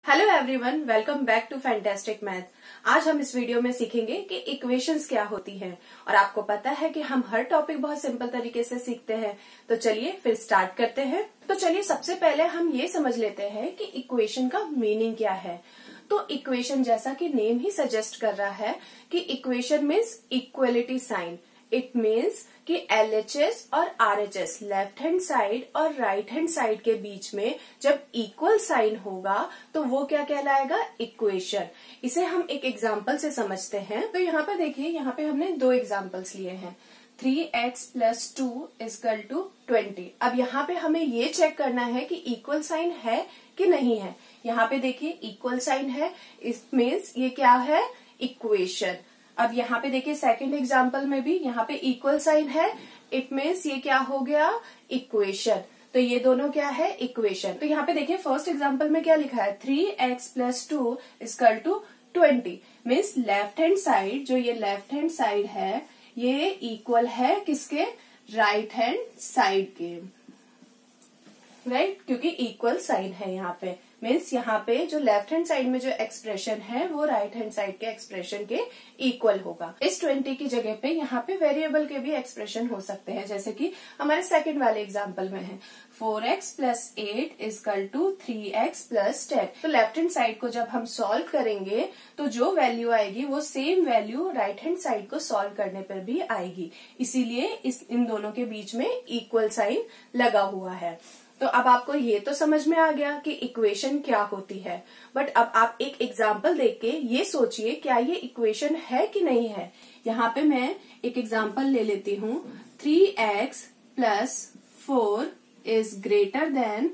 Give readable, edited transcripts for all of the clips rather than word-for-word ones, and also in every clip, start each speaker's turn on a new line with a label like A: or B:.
A: Hello everyone, welcome back to fantastic math. आज हम इस वीडियो में सीखेंगे कि इक्वेशंस क्या होती हैं। और आपको पता है कि हम हर टॉपिक बहुत सिंपल तरीके से सीखते हैं, तो चलिए फिर स्टार्ट करते हैं। तो चलिए सबसे पहले हम ये समझ लेते हैं कि इक्वेशन का मीनिंग क्या है। तो इक्वेशन, जैसा कि नेम ही सजेस्ट कर रहा है कि equation means equality sign. It means कि LHS और RHS लेफ्ट हैंड साइड और राइट हैंड साइड के बीच में जब इक्वल साइन होगा तो वो क्या कहलाएगा, इक्वेशन। इसे हम एक एग्जाम्पल से समझते हैं। तो यहाँ पर देखिए, यहाँ पे हमने दो एग्जाम्पल्स लिए हैं। 3x + 2 = 20। अब यहाँ पे हमें ये चेक करना है कि इक्वल साइन है कि नहीं है। यहाँ पे देखिए इक्वल साइन है, इट मीन्स ये क्या है, इक्वेशन। अब यहाँ पे देखिए सेकंड एग्जाम्पल में भी यहाँ पे इक्वल साइन है, इट मीन्स ये क्या हो गया, इक्वेशन। तो ये दोनों क्या है, इक्वेशन। तो यहाँ पे देखिए फर्स्ट एग्जाम्पल में क्या लिखा है, 3x + 2 = 20। Means left hand side, जो ये लेफ्ट हैंड साइड है ये इक्वल है किसके, राइट हैंड साइड के, राइट, क्योंकि इक्वल साइन है यहाँ पे। मीन्स यहाँ पे जो लेफ्ट हैंड साइड में जो एक्सप्रेशन है वो राइट हैंड साइड के एक्सप्रेशन के इक्वल होगा। इस 20 की जगह पे यहाँ पे वेरिएबल के भी एक्सप्रेशन हो सकते हैं, जैसे कि हमारे सेकंड वाले एग्जांपल में है 4x + 8 = 3x + 10। तो लेफ्ट हैंड साइड को जब हम सॉल्व करेंगे तो जो वैल्यू आएगी वो same value right hand side को सॉल्व करने पर भी आएगी। इसीलिए इन दोनों के बीच में इक्वल साइन लगा हुआ है। तो अब आपको ये तो समझ में आ गया कि इक्वेशन क्या होती है। बट अब आप एक एग्जाम्पल देख के ये सोचिए क्या ये इक्वेशन है कि नहीं है। यहाँ पे मैं एक एग्जाम्पल ले लेती हूँ। 3x + 4 >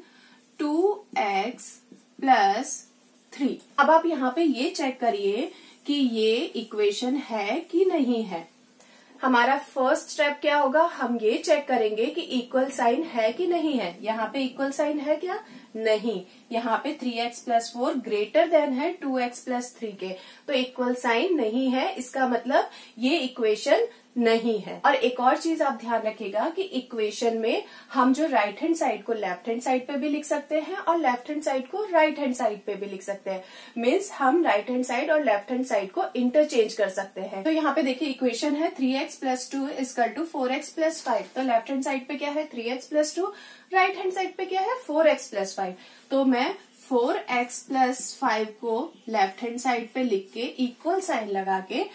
A: 2x + 3। अब आप यहाँ पे ये चेक करिए कि ये इक्वेशन है कि नहीं है। हमारा फर्स्ट स्टेप क्या होगा, हम ये चेक करेंगे कि इक्वल साइन है कि नहीं है। यहाँ पे इक्वल साइन है क्या, नहीं। यहाँ पे 3x + 4 > है 2x + 3 के, तो इक्वल साइन नहीं है। इसका मतलब ये इक्वेशन नहीं है। और एक और चीज आप ध्यान रखिएगा कि इक्वेशन में हम जो राइट हैंड साइड को लेफ्ट हैंड साइड पे भी लिख सकते हैं और लेफ्ट हैंड साइड को राइट हैंड साइड पे भी लिख सकते हैं। मीन्स हम राइट हैंड साइड और लेफ्ट हैंड साइड को इंटरचेंज कर सकते हैं। तो यहाँ पे देखिए इक्वेशन है 3x + 2 = 4x + 5। तो लेफ्ट हैंड साइड पे क्या है, 3x + 2, राइट हैंड साइड पे क्या है, 4x + 5। तो मैं 4x + 5 को लेफ्ट हैंड साइड पे लिख के इक्वल साइन लगा के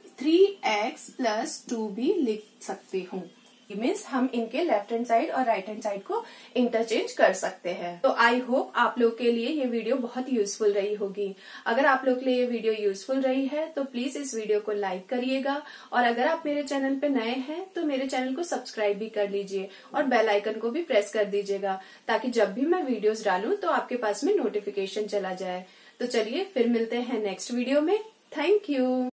A: 3x + 2 भी लिख सकती हूँ। मीन्स हम इनके लेफ्ट हैंड साइड और राइट हैंड साइड को इंटरचेंज कर सकते हैं। तो आई होप आप लोग के लिए ये वीडियो बहुत यूजफुल रही होगी। अगर आप लोग के लिए ये वीडियो यूजफुल रही है तो प्लीज इस वीडियो को लाइक करिएगा। और अगर आप मेरे चैनल पे नए हैं तो मेरे चैनल को सब्सक्राइब भी कर लीजिए और बेल आइकन को भी प्रेस कर दीजिएगा, ताकि जब भी मैं वीडियोज डालूं तो आपके पास में नोटिफिकेशन चला जाए। तो चलिए फिर मिलते हैं नेक्स्ट वीडियो में। Thank you.